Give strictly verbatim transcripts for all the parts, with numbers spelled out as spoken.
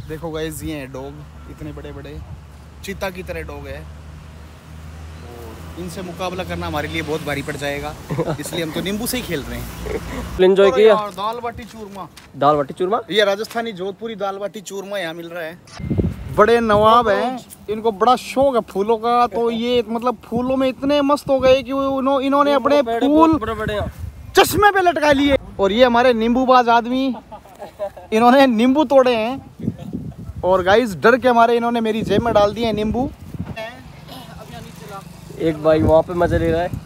देखो गाइस, ये हैं डॉग, इतने बड़े बड़े चीता की तरह डॉग है और इनसे मुकाबला करना हमारे लिए बहुत भारी पड़ जाएगा, इसलिए हम तो नींबू से ही खेल रहे हैं। एंजॉय किया दाल बाटी चूरमा। दाल बाटी चूरमा, ये राजस्थानी जोधपुरी दाल बाटी चूरमा यहाँ मिल रहा है। बड़े नवाब हैं, इनको बड़ा शौक है फूलों का, तो ये मतलब फूलों में इतने मस्त हो गए कि उन्हों, इन्होंने अपने फूल चश्मे पे लटका लिए। और ये हमारे नींबूबाज आदमी, इन्होंने नींबू तोड़े हैं और गाइस डर के हमारे इन्होंने मेरी जेब में डाल दिए हैं नींबू। एक भाई वहाँ पे मजा ले रहा है।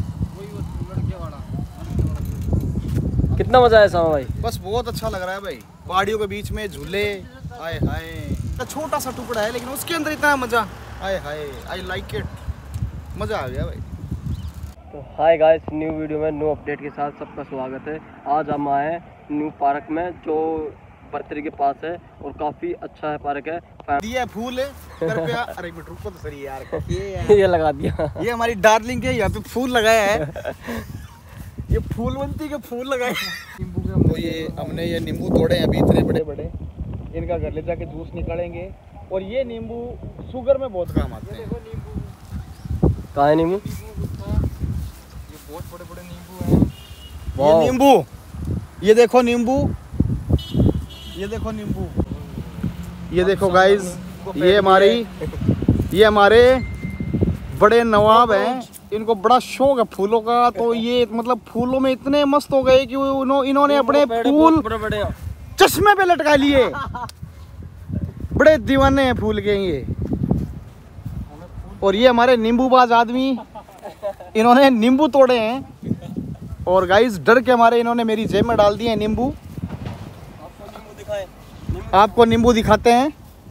कितना मजा आया सामा भाई? बस बहुत अच्छा लग रहा है भाई, पहाड़ियों के बीच में झूले, हाय हाय। छोटा सा टुकड़ा है लेकिन उसके अंदर इतना मजा, हाय हाय, आई लाइक इट, मजा आ गया भाई। तो हाय गाइस, न्यू वीडियो में न्यू अपडेट के साथ सबका स्वागत है। आज हम आए हैं न्यू पार्क में जो बर्तरी के पास है और काफी अच्छा है पार्क है। दिया फूल है कृपया, अरे मिनट रुको तो सही यार, ये ये लगा दिया, ये हमारी डार्लिंग है, यहाँ पे फूल लगाया है, ये फूलवंती के फूल लगाए नींबू के। तो ये हमने ये नींबू तोड़े हैं अभी इतने बड़े बड़े, इनका घर ले जाके जूस निकालेंगे और ये नींबू शुगर में बहुत काम आते हैं। कहाँ है नींबू? ये बहुत बड़े बड़े नींबू हैं। ये नींबू, ये देखो नींबू, ये देखो नींबू, ये देखो गाइस, ये हमारी ये हमारे बड़े नवाब हैं, इनको बड़ा शौक है फूलों का, तो ये मतलब फूलों में इतने मस्त हो गए कि इन्होंने अपने फूल चश्मे पे लटका लिए। बड़े दीवाने हैं फूल के ये। और ये हमारे नींबूबाज आदमी, इन्होंने नींबू तोड़े हैं और गाइस डर के हमारे इन्होंने मेरी जेब में डाल दिए हैं नींबू। आपको नींबू दिखाते हैं,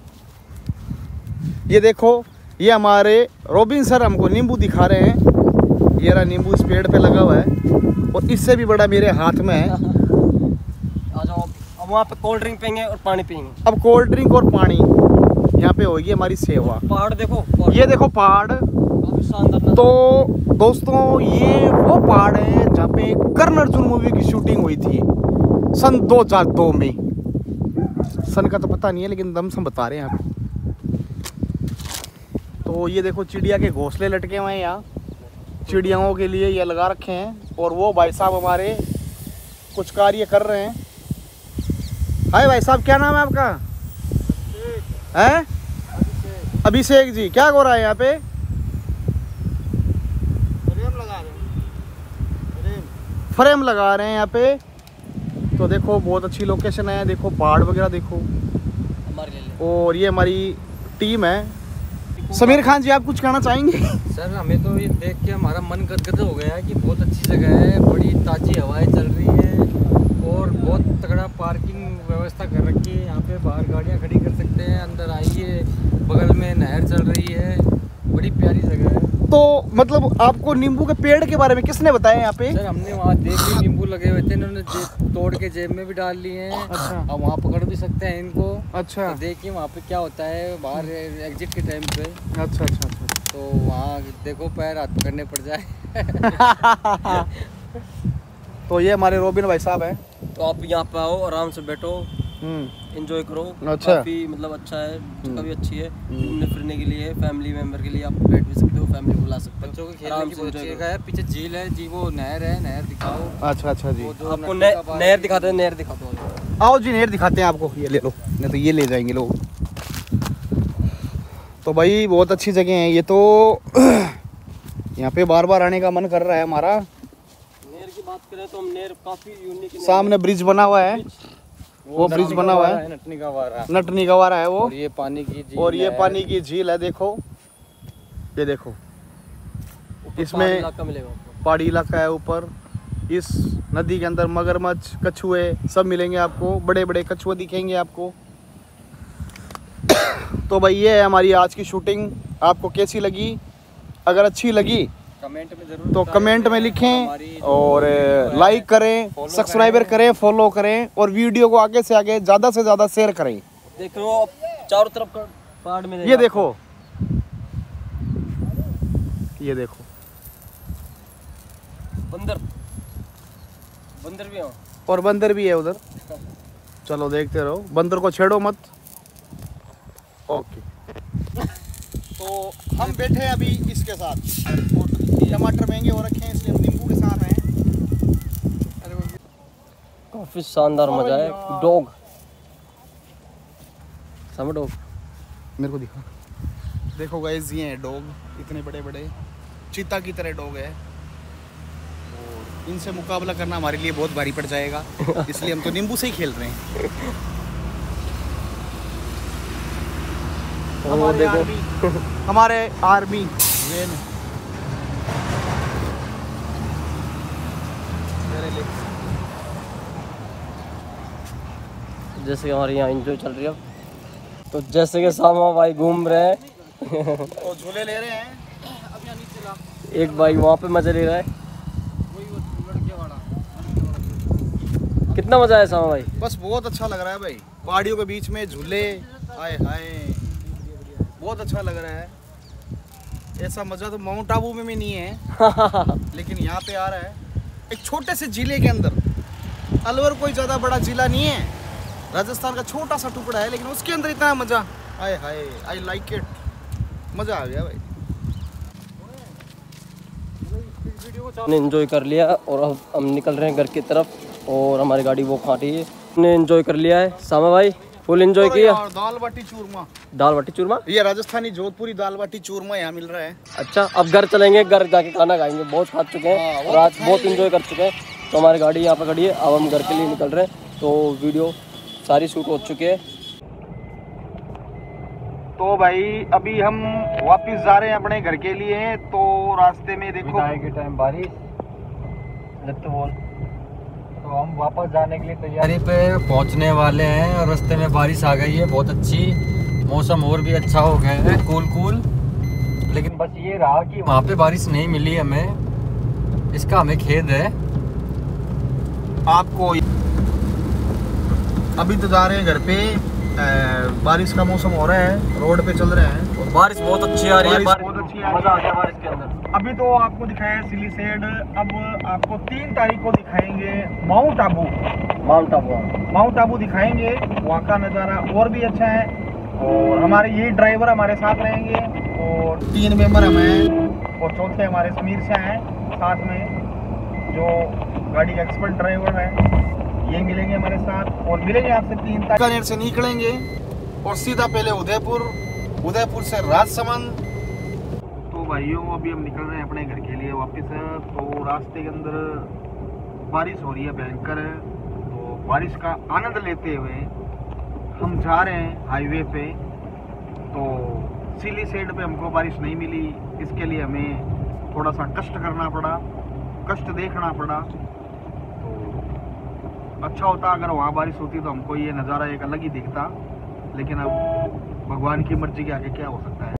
ये देखो, ये हमारे रोबिन सर हमको नींबू दिखा रहे हैं। ये रहा नींबू, इस पेड़ पे लगा हुआ है और इससे भी बड़ा मेरे हाथ में है। आ जाओ, अब वहाँ पे कोल्ड ड्रिंक पियेंगे और पानी पियेंगे। अब कोल्ड ड्रिंक और पानी यहाँ पे होगी हमारी सेवा। पहाड़ देखो, पहाड़। ये देखो पहाड़, काफी शानदार। तो दोस्तों ये वो पहाड़ है जहाँ पे कर्ण अर्जुन मूवी की शूटिंग हुई थी सन दो हज़ार दो में। सन का तो पता नहीं है लेकिन दम से बता रहे हैं आप। तो ये देखो चिड़िया के घोंसले लटके हुए हैं यहाँ, चिड़ियाओं के लिए ये लगा रखे हैं और वो भाई साहब हमारे कुछ कार्य कर रहे हैं। हाय भाई साहब, क्या नाम है आपका? हैं? अभिषेक जी, क्या हो रहा है यहाँ पे? फ्रेम लगा रहे हैं, फ्रेम लगा रहे हैं यहाँ पे। तो देखो बहुत अच्छी लोकेशन है, देखो पहाड़ वगैरह देखो। और ये हमारी टीम है। समीर खान जी, आप कुछ कहना चाहेंगे? सर हमें तो ये देख के हमारा मन गदगद हो गया है कि बहुत अच्छी जगह है, बड़ी ताज़ी हवाएं चल रही है और बहुत तगड़ा पार्किंग व्यवस्था कर रखी है। यहाँ पे बाहर गाड़ियाँ खड़ी कर सकते हैं, अंदर आइए, बगल में नहर चल रही है, बड़ी प्यारी जगह है। तो मतलब आपको नींबू के पेड़ के बारे में किसने बताया यहाँ पे? सर हमने वहाँ देख ली, नींबू लगे हुए थे, इन्होंने तोड़ के जेब में भी डाल लिए हैं। अच्छा। अब वहाँ पकड़ भी सकते हैं इनको। अच्छा। तो देखिए वहाँ पे क्या होता है बाहर एग्जिट के टाइम पे। अच्छा अच्छा अच्छा। तो वहाँ देखो पैर हाथ पकड़ने पड़ जाए। तो ये हमारे रोबिन भाई साहब हैं। तो आप यहाँ पे आओ, आराम से बैठो, एंजॉय करो। अच्छा। काफी मतलब अच्छा है, जगह भी अच्छी है, घूमने फिरने के लिए, फैमिली मेंबर के लिए आप बैठ भी सकते हो, फैमिली बुला सकते हो, बच्चों के खेलने की बहुत अच्छी जगह है। पीछे झील है जी, वो नहर है, नहर दिखाओ। अच्छा अच्छा जी, आपको नहर दिखाते हैं, नहर दिखाते हैं। आओ जी, नहर दिखाते हैं आपको, ये ले लो, नहीं तो ये ले जाएंगे लोग। तो भाई बहुत अच्छी जगह है ये, तो यहाँ पे बार बार आने का मन कर रहा है हमारा। नहर की बात करें तो हम नहर काफी यूनिक, सामने ब्रिज बना हुआ है, वो ब्रिज बना हुआ है, नटनी गवारा, नटनी गवारा है वो। और ये पानी की झील, और ये पानी की झील है, देखो ये देखो, इसमें पहाड़ी इलाका है ऊपर। इस नदी के अंदर मगरमच्छ, कछुए सब मिलेंगे आपको, बड़े बड़े कछुए दिखेंगे आपको। तो भाई ये है हमारी आज की शूटिंग, आपको कैसी लगी? अगर अच्छी लगी कमेंट में जरूर तो कमेंट में लिखें और लाइक करें, सब्सक्राइबर करें, फॉलो करें और वीडियो को आगे से आगे ज़्यादा से ज़्यादा शेयर करें। देख लो आप चारों तरफ का पहाड़ में, ये देखो, ये देखो बंदर, बंदर भी है और बंदर भी है उधर। चलो देखते रहो, बंदर को छेड़ो मत, ओके। तो हम बैठे हैं अभी इसके साथ, टमाटर महंगे हो रखे हैं इसलिए हम नींबू के साथ हैं। काफी शानदार मजा है। डॉग समझ डॉग मेरे को दिखा, देखो गाइस ये है डॉग, इतने बड़े बड़े चीता की तरह डॉग है और इनसे मुकाबला करना हमारे लिए बहुत भारी पड़ जाएगा, इसलिए हम तो नींबू से ही खेल रहे हैं। वो हमारे देखो आर्मी, हमारे आर्मी ये न- जैसे कि हमारे यहाँ एंजॉय चल रही है। तो जैसे कि सामा भाई घूम रहे हैं और झूले ले रहे हैं। अब यहाँ नीचे ला, एक भाई वहाँ पे मजे ले रहा है। वही वो लड़के वाला। कितना मजा आया सामा भाई? बस बहुत अच्छा लग रहा है भाई, पहाड़ियों के बीच में झूले, हाय हाय बहुत अच्छा लग रहा है। ऐसा मजा तो माउंट आबू में भी नहीं है लेकिन यहाँ पे आ रहा है। एक छोटे से जिले के अंदर, अलवर कोई ज़्यादा बड़ा जिला नहीं है, राजस्थान का छोटा सा टुकड़ा है, लेकिन उसके अंदर इतना मजा, हाय हाय आई लाइक इट, मजा आ गया भाई। हमने एंजॉय कर लिया और अब हम निकल रहे हैं घर की तरफ और हमारी गाड़ी वो खाटी है। हमने एंजॉय कर लिया है। सामा भाई फुल एंजॉय किया। और दाल बाटी चूरमा, दाल बाटी चूरमा, ये राजस्थानी जोधपुरी दाल बाटी चूरमा यहाँ मिल रहा है। अच्छा अब घर चलेंगे, घर जाके खाना खाएंगे। बहुत खा चुके हैं हाँ, वो और आज तो बहुत खाएंगे। एंजॉय कर चुके हैं। तो हमारी गाड़ी यहाँ पे खड़ी है, अब हम घर के लिए निकल रहे हैं। तो वीडियो सारी शूट हो चुकी है। तो भाई अभी हम वापस जा रहे हैं अपने घर के लिए। तो रास्ते में देखो के टाइम बारिश, लगता बोल तो हम वापस जाने के लिए तैयारी पे पहुंचने वाले हैं और रास्ते में बारिश आ गई है बहुत अच्छी। मौसम और भी अच्छा हो गया है, कूल कूल। लेकिन बस ये रहा कि वहाँ पे बारिश नहीं मिली हमें, इसका हमें खेद है। आपको अभी तो जा रहे हैं घर पे, अ, बारिश का मौसम हो रहा है, रोड पे चल रहे हैं और बारिश बहुत अच्छी आ रही है। बारिश बहुत अच्छी आ रही है। मजा आ गया बारिश के अंदर। अभी तो आपको दिखाया है सिली सेड, अब आपको तीन तारीख को दिखाएंगे Mount Abu. Mount Abu Mount Abu दिखाएंगे, वहाँ का नज़ारा और भी अच्छा है। और हमारे यही ड्राइवर हमारे साथ रहेंगे और तीन मेंबर हम हैं और चौथे हमारे समीर शाह हैं साथ में, जो गाड़ी का एक्सपर्ट ड्राइवर है। ये मिलेंगे हमारे साथ और मिलेंगे आपसे तीन तारीख बीकानेर से निकलेंगे और सीधा पहले उदयपुर, उदयपुर से राजसमंद। तो भाइयों अभी हम निकल रहे हैं अपने घर के लिए वापस। तो रास्ते के अंदर बारिश हो रही है भयंकर, तो बारिश का आनंद लेते हुए हम जा रहे हैं हाईवे पे। तो सिली साइड पे हमको बारिश नहीं मिली, इसके लिए हमें थोड़ा सा कष्ट करना पड़ा, कष्ट देखना पड़ा। तो अच्छा होता अगर वहाँ बारिश होती तो हमको ये नज़ारा एक अलग ही दिखता, लेकिन अब भगवान की मर्जी के आगे क्या हो सकता है।